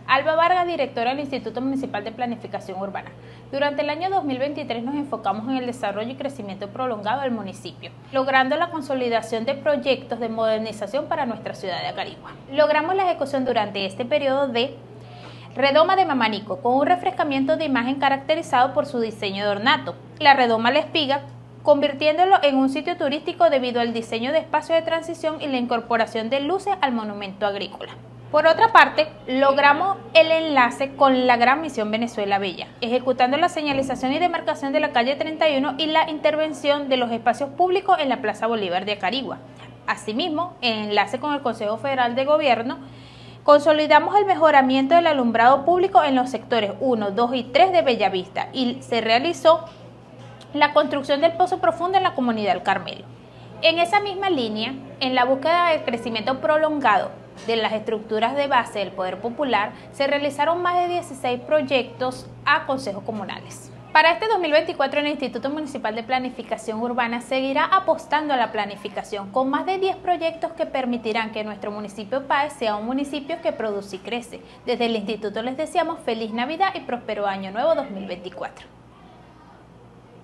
Alba Vargas, directora del Instituto Municipal de Planificación Urbana. Durante el año 2023 nos enfocamos en el desarrollo y crecimiento prolongado del municipio, logrando la consolidación de proyectos de modernización para nuestra ciudad de Acarigua. Logramos la ejecución durante este periodo de redoma de Mamanico, con un refrescamiento de imagen caracterizado por su diseño de ornato, la redoma La Espiga, convirtiéndolo en un sitio turístico debido al diseño de espacios de transición y la incorporación de luces al monumento agrícola. Por otra parte, logramos el enlace con la Gran Misión Venezuela Bella, ejecutando la señalización y demarcación de la calle 31 y la intervención de los espacios públicos en la Plaza Bolívar de Acarigua. Asimismo, en enlace con el Consejo Federal de Gobierno, consolidamos el mejoramiento del alumbrado público en los sectores 1, 2 y 3 de Bellavista y se realizó la construcción del pozo profundo en la comunidad del Carmelo. En esa misma línea, en la búsqueda del crecimiento prolongado de las estructuras de base del Poder Popular, se realizaron más de 16 proyectos a consejos comunales. Para este 2024, el Instituto Municipal de Planificación Urbana seguirá apostando a la planificación con más de 10 proyectos que permitirán que nuestro municipio PAE sea un municipio que produce y crece. Desde el Instituto les deseamos feliz Navidad y próspero Año Nuevo 2024.